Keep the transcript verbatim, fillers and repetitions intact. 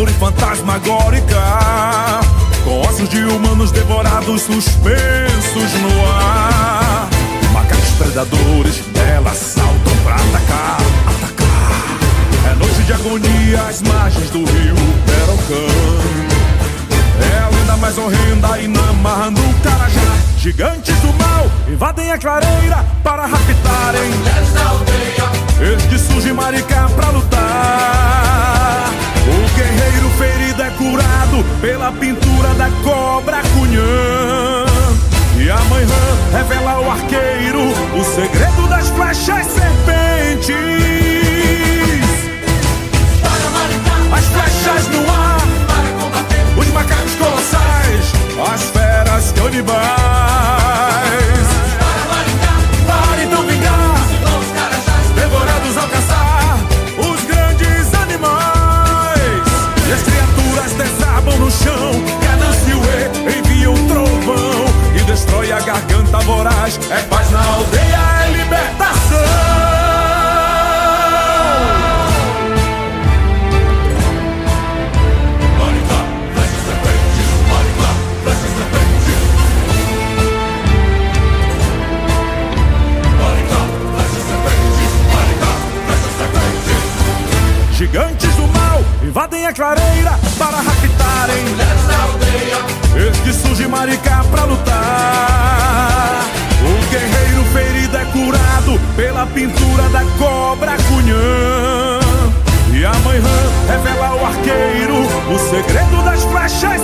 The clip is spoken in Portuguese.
árvore fantasmagórica, com ossos de humanos devorados suspensos no ar. Macacos predadores dela saltam pra atacar, atacar. É noite de agonia às margens do rio Perocã. É a lenda mais horrenda Inamar no Carajá. Gigantes do mal invadem a clareira para raptarem mulheres da aldeia. Eis que surge Maricá pra lutar. O guerreiro ferido é curado pela pintura da cobra Cunhã. E a mãe Rã revela ao arqueiro o segredo das flechas serpentes. Para Maricá, as flechas no ar, para combater os macacos colossais, as feras canibais. Para Maricá, Para então vingar os carajás devorados ao caçar os grandes animais. E as criaturas desabam no chão. Cananciuê envia um trovão e destrói a garganta voraz. É paz na aldeia, é libertação. Maricá, flechas serpentes. Maricá, flechas serpentes. Maricá, flechas serpentes. Maricá, flechas serpentes. Gigantes do mal invadem a clareira para raptarem Mulheres da aldeia. eis que surge Maricá pra lutar. O guerreiro ferido é curado pela pintura da cobra Cunhã. E a mãe Rã revela ao arqueiro o segredo das flechas